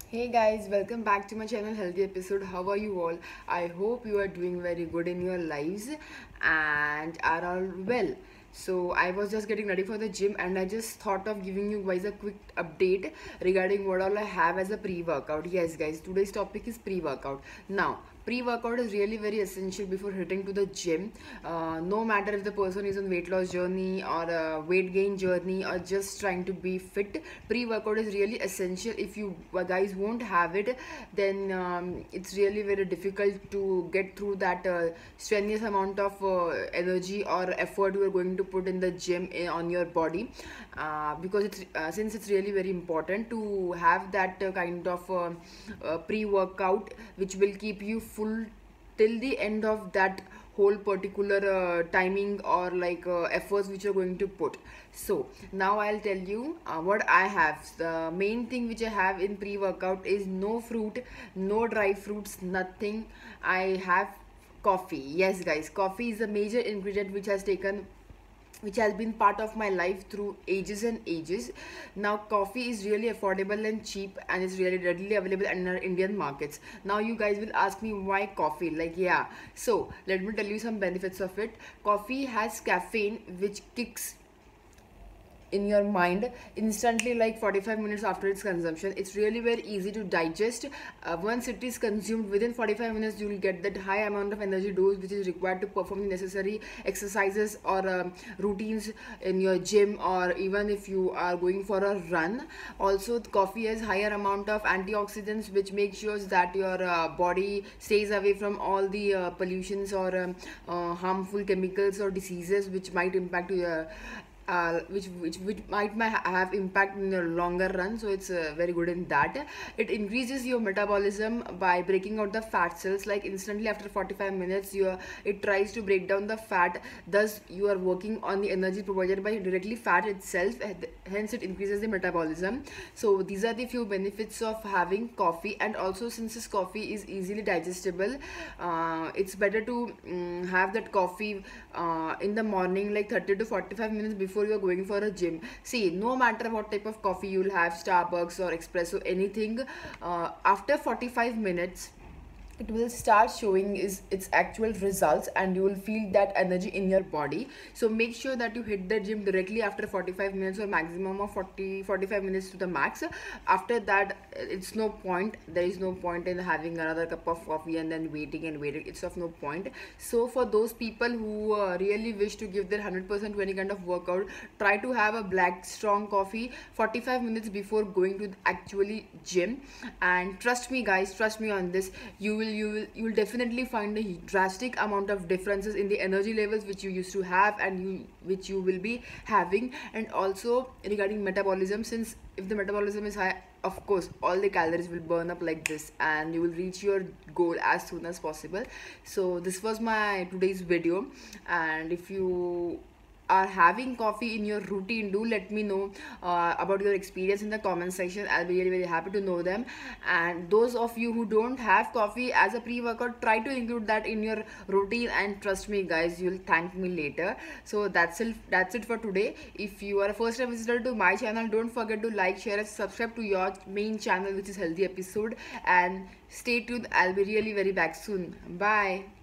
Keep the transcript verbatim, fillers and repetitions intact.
Hey guys, welcome back to my channel Healthy Episode. How are you all? I hope you are doing very good in your lives and are all well. So I was just getting ready for the gym and I just thought of giving you guys a quick update regarding what all I have as a pre-workout. Yes guys, today's topic is pre-workout. Now, pre-workout is really very essential before heading to the gym. Uh, no matter if the person is on weight loss journey or a weight gain journey or just trying to be fit, pre-workout is really essential. If you guys won't have it, then um, it's really very difficult to get through that uh, strenuous amount of uh, energy or effort you are going to put in the gym in, on your body, uh, because it's uh, since it's really very important to have that uh, kind of uh, uh, pre-workout which will keep you full till the end of that whole particular uh, timing or like uh, efforts which you're going to put. So now I'll tell you uh, what I have. The main thing which I have in pre-workout is no fruit, no dry fruits, nothing. I have coffee. Yes guys, coffee is a major ingredient which has taken which has been part of my life through ages and ages. Now coffee is really affordable and cheap and is really readily available in our Indian markets. Now you guys will ask me why coffee, like yeah, so let me tell you some benefits of it. Coffee has caffeine which kicks in your mind instantly, like forty-five minutes after its consumption. It's really very easy to digest. Uh, once it is consumed, within forty-five minutes you will get that high amount of energy dose which is required to perform the necessary exercises or um, routines in your gym, or even if you are going for a run. Also coffee has higher amount of antioxidants which make sure that your uh, body stays away from all the uh, pollutions or um, uh, harmful chemicals or diseases which might impact your uh, which, which which might might have impact in the longer run. So it's uh, very good in that. It increases your metabolism by breaking out the fat cells, like instantly after forty-five minutes you are, it tries to break down the fat, thus you are working on the energy provided by directly fat itself, hence it increases the metabolism. So these are the few benefits of having coffee. And also, since this coffee is easily digestible, uh, it's better to um, have that coffee uh, in the morning, like thirty to forty-five minutes before you are going for a gym. See, no matter what type of coffee you'll have, Starbucks or espresso, anything, uh, after forty-five minutes it will start showing is its actual results and you will feel that energy in your body. So make sure that you hit the gym directly after forty-five minutes or maximum of forty forty-five minutes to the max. After that it's no point, there is no point in having another cup of coffee and then waiting and waiting. It's of no point. So for those people who uh, really wish to give their one hundred percent to any kind of workout, try to have a black strong coffee forty-five minutes before going to the actually gym. And trust me guys, trust me on this, you will you will you will definitely find a drastic amount of differences in the energy levels which you used to have and you which you will be having. And also regarding metabolism, since if the metabolism is high, of course all the calories will burn up like this and you will reach your goal as soon as possible. So this was my today's video, and if you are having coffee in your routine, do let me know uh, about your experience in the comment section. I'll be really very happy to know them. And those of you who don't have coffee as a pre-workout, try to include that in your routine, and trust me guys, you'll thank me later. So that's it that's it for today. If you are a first time visitor to my channel, don't forget to like, share and subscribe to your main channel which is Healthy Episode, and stay tuned. I'll be really very back soon. Bye.